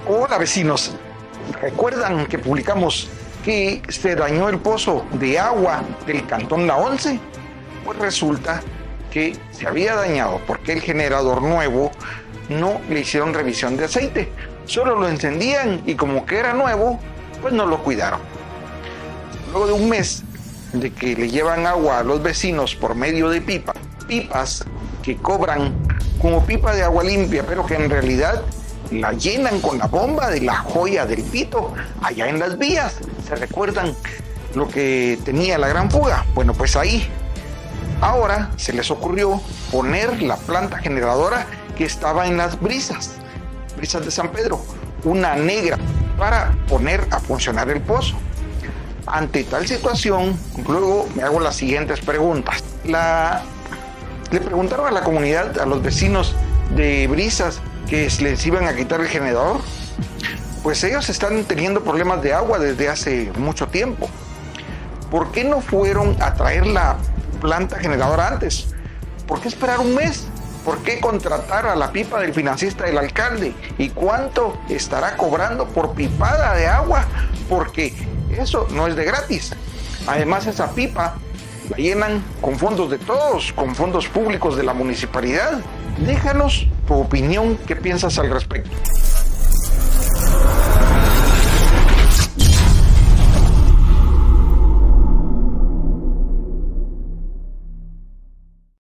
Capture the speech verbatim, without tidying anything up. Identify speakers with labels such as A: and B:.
A: Hola vecinos, ¿recuerdan que publicamos que se dañó el pozo de agua del Cantón La Once? Pues resulta que se había dañado porque el generador nuevo no le hicieron revisión de aceite, solo lo encendían y como que era nuevo, pues no lo cuidaron. Luego de un mes de que le llevan agua a los vecinos por medio de pipa, pipas que cobran como pipa de agua limpia, pero que en realidad la llenan con la bomba de la Joya del Pito, allá en las vías. ¿Se recuerdan lo que tenía la gran fuga? Bueno, pues ahí, ahora se les ocurrió poner la planta generadora que estaba en las brisas, brisas de San Pedro, una negra, para poner a funcionar el pozo. Ante tal situación, luego me hago las siguientes preguntas. La, le preguntaron a la comunidad, a los vecinos de Brisas, que les iban a quitar el generador. Pues ellos están teniendo problemas de agua desde hace mucho tiempo. ¿Por qué no fueron a traer la planta generadora antes? ¿Por qué esperar un mes? ¿Por qué contratar a la pipa del financista del alcalde? ¿Y cuánto estará cobrando por pipada de agua? Porque eso no es de gratis. Además, esa pipa la llenan con fondos de todos, con fondos públicos de la municipalidad. Déjanos tu opinión, ¿qué piensas al respecto?